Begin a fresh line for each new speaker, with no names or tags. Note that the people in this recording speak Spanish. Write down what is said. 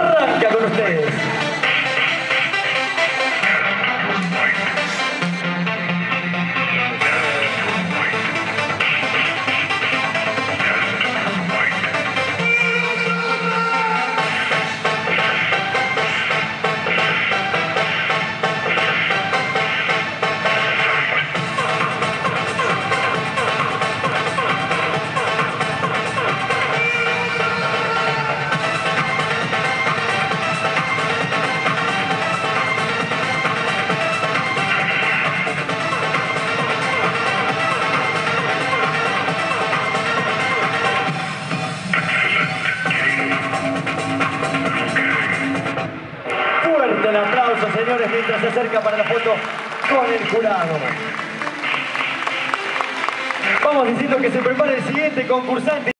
arranca con ustedes. Fuerte el aplauso, señores, mientras se acerca para la foto con el jurado. Vamos diciendo que se prepare el siguiente concursante.